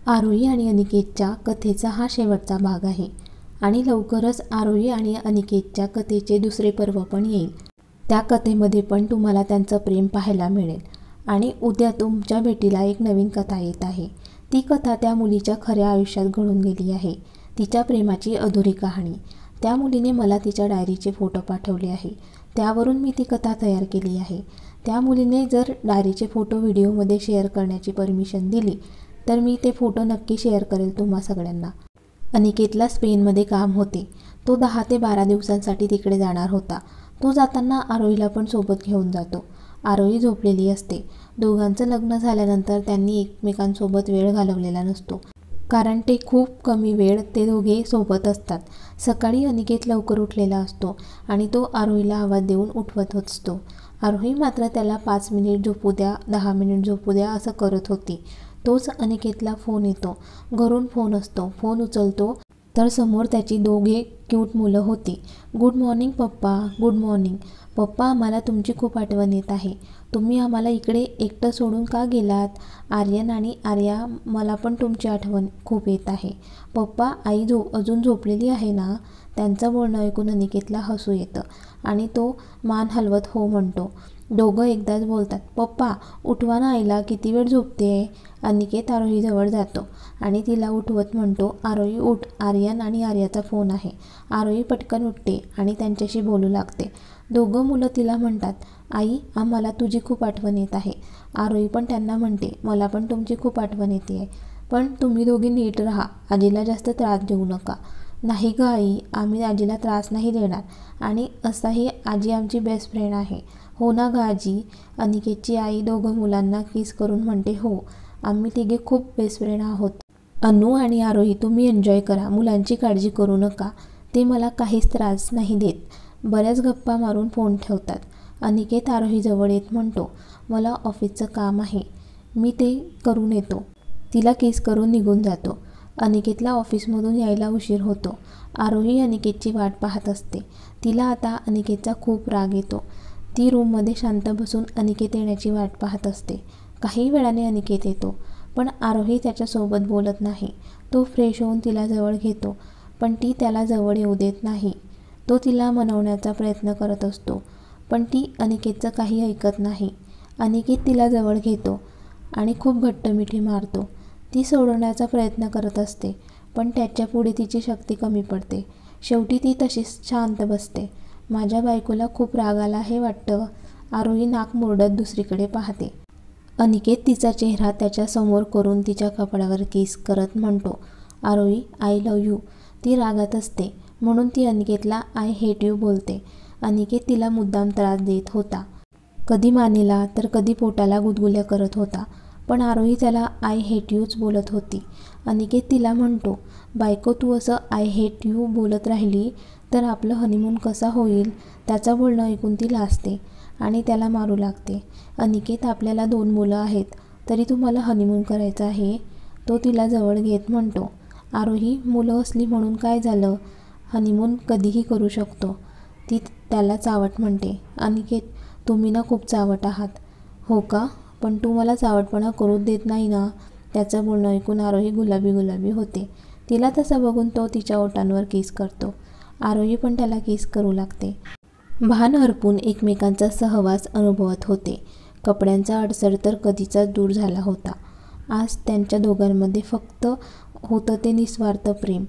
आरोही आणि अनिकेतच्या कथेचा हा शेवटचा भाग आहे आणि लवकरच आरोही आणि अनिकेतच्या कथेचे दुसरे पर्व पण येईल. त्या कथेमध्ये पण तुम्हाला त्यांचं प्रेम पाहायला मिळेल. आणि उद्या तुमच्या भेटीला एक नवीन कथा येत आहे. ती कथा त्या मुलीच्या खऱ्या आयुष्यात घडून गेली आहे. तिच्या प्रेमाची अधुरी कहाणी. त्या मुलीने मला तिच्या डायरीचे फोटो पाठवले आहे. त्यावरून मी ती कथा तयार केली आहे. त्या मुलीने जर डायरीचे फोटो व्हिडिओमध्ये शेअर करण्याची परमिशन दिली तर मी ते फोटो नक्की शेअर करेल तुम्हा सगळ्यांना. अनिकेतला स्पेनमध्ये काम होते. तो 10 ते 12 दिवसांसाठी तिकडे जाणार होता. तो जाताना आरोहीला पण सोबत घेऊन जातो. आरोही झोपलेली असते. दोघांचं लग्न झाल्यानंतर त्यांनी एकमेकांसोबत वेळ घालवलेला नसतो, कारण ते खूप कमी वेळ ते दोघे सोबत असतात. सकाळी अनिकेत लवकर उठलेला असतो आणि तो आरोहीला आवाज देऊन उठवत असतो. आरोही मात्र त्याला 5 मिनिट झोपू द्या, 10 मिनिट झोपू द्या असं करत होती. तोच अनिकेतला फोन येतो. घरून फोन असतो. फोन उचलतो तर समोर त्याची दोघे क्यूट मुलं होती. Good morning papa. Good morning papa. आम्हाला तुमची खूप आठवण येत आहे. तुम्ही आम्हाला इकडे एकटं सोडून का गेलात? आर्यन आणि आर्या, मला पण तुमची आठवण खूप येत आहे. पप्पा, आई अजून झोपलेली आहे ना? त्यांचं बोलणं ऐकून अनिकेतला हसू येतं आणि तो मान हलवत हो म्हणतो. दोघं एकदाच बोलतात. पप्पा, उठवा ना आईला, किती वेळ झोपतेय? अनिकेत आरोहीजवळ जातो आणि तिला उठवत म्हणतो, आरोही उठ, आर्यन आणि आर्याचा फोन आहे. आरोही पटकन उठते आणि त्यांच्याशी बोलू लागते. दोघं मुलं तिला म्हणतात, आई, आम्हाला तुझी खूप आठवण येत आहे. आरोही पण त्यांना म्हणते, मला पण तुमची खूप आठवण येते आहे. पण तुम्ही दोघी नीट राहा, आजीला जास्त त्रास देऊ नका. नाही गं आई, आम्ही आजीला त्रास नाही देणार आणि असाही आजी आमची बेस्ट फ्रेंड आहे. हो ना गं आजी? अनिकेतची आई दोघं मुलांना किस करून म्हणते, हो, आम्ही तिघे खूप बेस्ट फ्रेंड आहोत. अनु आणि आरोही, तुम्ही एन्जॉय करा, मुलांची काळजी करू नका. ते मला काहीच त्रास नाही देत. बऱ्याच गप्पा मारून फोन ठेवतात. अनिकेत आरोहीजवळ येत म्हणतो, मला ऑफिसचं काम आहे, मी ते करून येतो. तिला किस करून निघून जातो. अनिकेतला ऑफिसमधून यायला उशीर होतो. आरोही अनिकेतची वाट पाहत असते. तिला आता अनिकेतचा खूप राग येतो. ती रूममध्ये शांत बसून अनिकेत येण्याची वाट पाहत असते. काही वेळाने अनिकेत येतो, पण आरोही त्याच्यासोबत बोलत नाही. तो फ्रेश होऊन तिला जवळ घेतो, पण ती त्याला जवळ येऊ देत नाही. तो तिला मनवण्याचा प्रयत्न करत असतो, पण ती अनिकेतचं काही ऐकत नाही. अनिकेत तिला जवळ घेतो आणि खूप घट्ट मिठी मारतो. ती सोडवण्याचा प्रयत्न करत असते, पण त्याच्या पुढे तिची शक्ती कमी पडते. शेवटी ती तशीच शांत बसते. माझ्या बायकोला खूप राग आला हे वाटतं. आरोही नाक मुरडत दुसरीकडे पाहते. अनिकेत तिचा चेहरा त्याच्या समोर करून तिच्या कपाळावर किस करत म्हणतो, आरोही, आय लव्ह यू. ती रागात असते म्हणून ती अनिकेतला आय हेट यू बोलते. अनिकेत तिला मुद्दाम त्रास देत होता. कधी मानेला तर कधी पोटाला गुदगुल्या करत होता, पण आरोही त्याला आय हेट यूच बोलत होती. अनिकेत तिला म्हणतो, बायको, तू असं आय हेट यू बोलत राहिली तर आपलं हनीमून कसा होईल? त्याचं बोलणं ऐकून ती लाजते आणि त्याला मारू लागते. अनिकेत, आपल्याला 2 मुलं आहेत, तरी तुम्हाला हनीमून करायचं आहे? तो तिला जवळ घेत म्हणतो, आरोही, मुलं असली म्हणून काय झालं? हनीमून कधीही करू शकतो. ती त्याला चावट म्हणते. अनिकेत, तुम्ही ना खूप चावट आहात. हो का? पण तू मला चावटपणा करूच देत नाही ना? त्याचं बोलणं ऐकून आरोही गुलाबी गुलाबी होते. तिला तसं बघून तो तिच्या ओठांवर किस करतो. आरोही पण त्याला किस करू लागते. भान हरपून एकमेकांचा सहवास अनुभवत होते. कपड्यांचा अडसर तर कधीचाच दूर झाला होता. आज त्यांच्या दोघांमध्ये फक्त होतं ते निस्वार्थ प्रेम.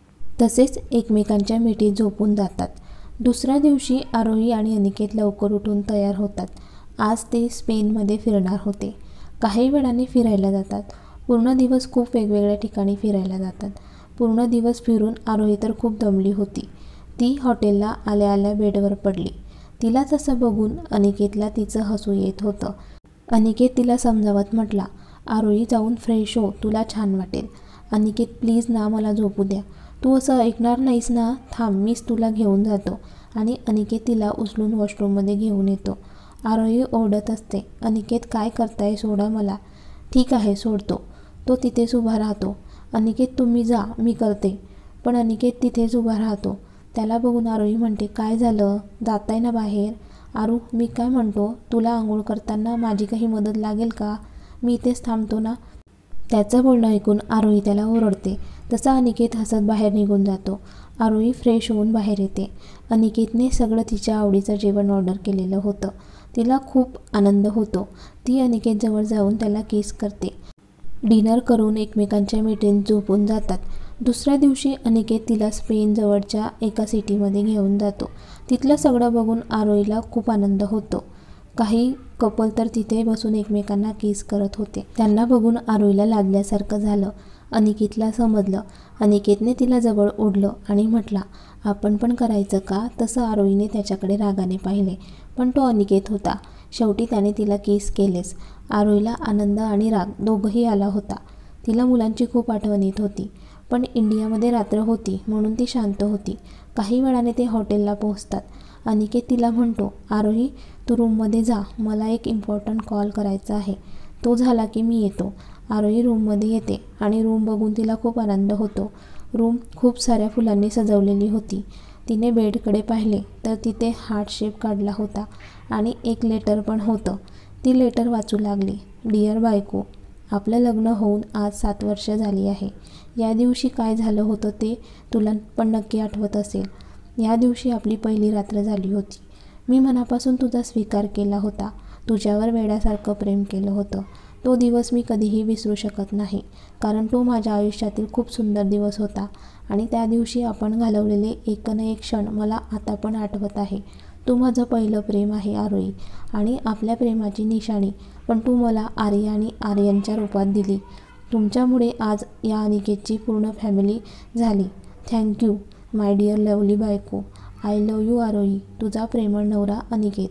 तसेच एकमेकांच्या मिठीत झोपून जातात. दुसऱ्या दिवशी आरोही आणि अनिकेत लवकर उठून तयार होतात. आज ते स्पेनमध्ये फिरणार होते. काही वेळाने फिरायला जातात. पूर्ण दिवस खूप वेगवेगळ्या ठिकाणी फिरायला जातात. पूर्ण दिवस फिरून आरोही तर खूप दमली होती. ती हॉटेलला आल्या आल्या बेडवर पडली. तिला तसं बघून अनिकेतला तिचं हसू येत होतं. अनिकेत तिला समजावत म्हटला, आरोही, जाऊन फ्रेश हो, तुला छान वाटेल. अनिकेत, प्लीज ना, मला झोपू द्या. तू असं ऐकणार नाहीस ना? थांब, मीच तुला घेऊन जातो. आणि अनिकेत तिला उचलून वॉशरूममध्ये घेऊन येतो. आरोही ओरडत असते, अनिकेत, काय करताय? सोडा मला. ठीक आहे, सोडतो. तो तिथेच उभा राहतो. अनिकेत, तुम्ही जा, मी करते. पण अनिकेत तिथेच उभा राहतो. त्याला बघून आरोही म्हणते, काय झालं? जाताय ना बाहेर? आरू, मी काय म्हणतो, तुला आंघोळ करताना माझी काही मदत लागेल का? मी इथेच थांबतो ना. त्याचं बोलणं ऐकून आरोही त्याला ओरडते. तसा अनिकेत हसत बाहेर निघून जातो. आरोही फ्रेश होऊन बाहेर येते. अनिकेतने सगळं तिच्या आवडीचं जेवण ऑर्डर केलेलं होतं. तिला खूप आनंद होतो. ती अनिकेतजवळ जाऊन त्याला किस करते. डिनर करून एकमेकांच्या मिठीत झोपून जातात. दुसऱ्या दिवशी अनिकेत तिला स्पेन जवळच्या एका सिटीमध्ये घेऊन जातो. तिथलं सगळं बघून आरोहीला खूप आनंद होतो. काही कपल तर तिथे बसून एकमेकांना किस करत होते. त्यांना बघून आरोहीला लाजल्यासारखं झालं. अनिकेतला समजलं. अनिकेतने तिला जवळ ओढलं आणि म्हटला, आपण पण करायचं का? तसं आरोहीने त्याच्याकडे रागाने पाहिले, पण तो अनिकेत होता. शेवटी त्याने तिला किस केलेच. आरोहीला आनंद आणि राग दोघंही आला होता. तिला मुलांची खूप आठवण येत होती, पण इंडियामध्ये रात्र होती म्हणून ती शांत होती. काही वेळाने ते हॉटेलला पोहोचतात. अनिकेत तिला म्हणतो, आरोही तू रूममध्ये जा, मला एक इम्पॉर्टंट कॉल करायचा आहे. तो झाला की मी येतो. आरोही रूममध्ये येते आणि रूम बघून तिला खूप आनंद होतो. रूम खूप साऱ्या फुलांनी सजवलेली होती. तिने बेडकडे पाहिले तर तिथे हार्ट शेप काढला होता आणि एक लेटर पण होतं. ती लेटर वाचू लागली. डिअर बायको, आपलं लग्न होऊन आज 7 वर्ष झाली आहे. या दिवशी काय झालं होतं ते तुला पण नक्की आठवत असेल. या दिवशी आपली पहिली रात्र झाली होती. मी मनापासून तुझा स्वीकार केला होता. तुझ्यावर वेड्यासारखं प्रेम केलं होतं. तो दिवस मी कधीही विसरू शकत नाही, कारण तो माझ्या आयुष्यातील खूप सुंदर दिवस होता आणि त्या दिवशी आपण घालवलेले एक न एक क्षण मला आता पण आठवत आहे. तू माझं पहिलं प्रेम आहे आरोही, आणि आपल्या प्रेमाची निशाणी पण तू मला आर्या आणि आर्यनच्या रूपात दिली. तुमच्यामुळे आज या अनिकेतची पूर्ण फॅमिली झाली. थँक्यू माय डिअर लवली बायको. I love you Aarohi. तुझा प्रेमळ नवरा अनिकेत.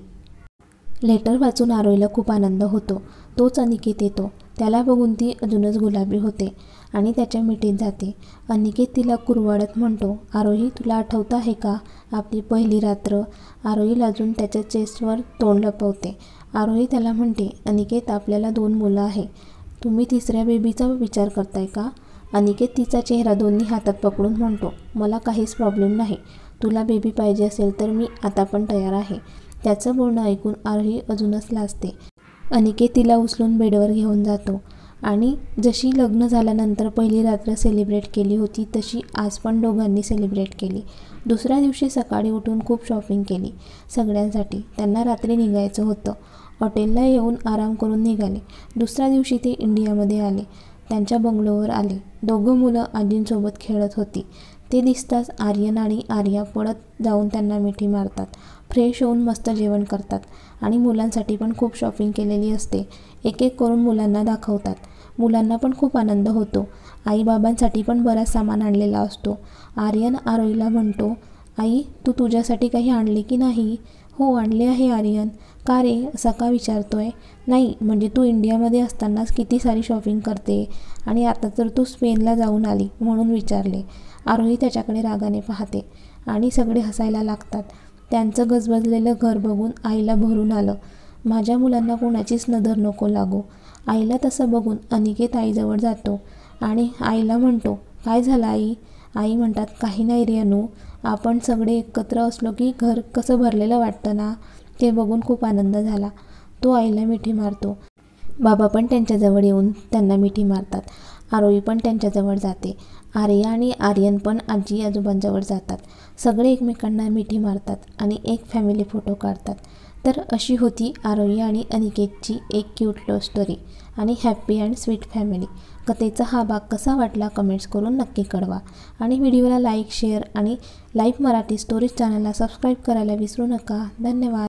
लेटर वाचून आरोहीला खूप आनंद होतो. तोच अनिकेत येतो. त्याला बघून ती अजूनच गुलाबी होते आणि त्याच्या मिठीत जाते. अनिकेत तिला कुरवाडत म्हणतो, आरोही तुला आठवतं आहे का आपली पहिली रात्र? आरोही लाजून त्याच्या चेस्टवर तोंड लपवते. आरोही त्याला म्हणते, अनिकेत आपल्याला 2 मुलं आहे. तुम्ही तिसऱ्या बेबीचा विचार करताय का? अनिकेत तिचा चेहरा दोन्ही हातात पकडून म्हणतो, मला काहीच प्रॉब्लेम नाही. तुला बेबी पाहिजे असेल तर मी आता पण तयार आहे. त्याचं बोलणं ऐकून आरोही अजूनच लाजते. अनिकेत तिला उचलून बेडवर घेऊन जातो आणि जशी लग्न झाल्यानंतर पहिली रात्र सेलिब्रेट केली होती तशी आज पण दोघांनी सेलिब्रेट केली. दुसऱ्या दिवशी सकाळी उठून खूप शॉपिंग केली सगळ्यांसाठी. त्यांना रात्री निघायचं होतं. हॉटेलला येऊन आराम करून निघाले. दुसऱ्या दिवशी ते इंडियामध्ये आले. त्यांच्या बंगलोवर आले. दोघं मुलं आजींसोबत खेळत होती. ते दिसताच आर्यन आणि आर्या पळत जाऊन त्यांना मिठी मारतात. फ्रेश होऊन मस्त जेवण करतात आणि मुलांसाठी पण खूप शॉपिंग केलेली असते. एक एक करून मुलांना दाखवतात. मुलांना पण खूप आनंद होतो. आईबाबांसाठी पण बराच सामान आणलेला असतो. आर्यन आरोहीला म्हणतो, आई तू तुझ्यासाठी काही आणले की नाही? हो आणले आहे आर्यन. का रे असा का विचारतोय? नाही म्हणजे तू इंडियामध्ये असतानाच किती सारी शॉपिंग करते आणि आता तर तू स्पेनला जाऊन आली म्हणून विचारले. आरोही त्याच्याकडे रागाने पाहते आणि सगळे हसायला लागतात. त्यांचं गजबजलेलं घर बघून आईला भरून आलं. माझ्या मुलांना कोणाचीच नजर नको लागो. आईला तसं बघून अनिकेत आईजवळ जातो आणि आईला म्हणतो, काय झालं आई? आई म्हणतात, काही नाही रे अनु, आपण सगळे एकत्र असलो की घर कसं भरलेलं वाटतं ना. ते बघून खूप आनंद झाला. तो आईला मिठी मारतो. बाबा पण त्यांच्याजवळ येऊन त्यांना मिठी मारतात. आरोही पण त्यांच्याजवळ जाते. आर्या आणि आर्यन पण आजी आजोबांजवळ जातात. सगळे एकमेकांना मिठी मारतात आणि एक फॅमिली फोटो काढतात. तर अशी होती आरोही आणि अनिकेतची एक क्यूट लव्ह स्टोरी आणि हॅप्पी अँड स्वीट फॅमिली. कथेचा हा भाग कसा वाटला कमेंट्स करून नक्की कळवा आणि व्हिडिओला लाईक, शेअर आणि लाईव्ह मराठी स्टोरीज चॅनलला सबस्क्राईब करायला विसरू नका. धन्यवाद.